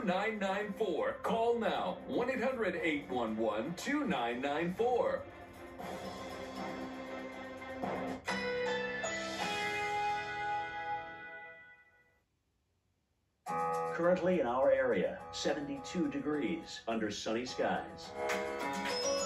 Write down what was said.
2994. Call now. 1-800-811-2994. Currently in our area, 72 degrees under sunny skies.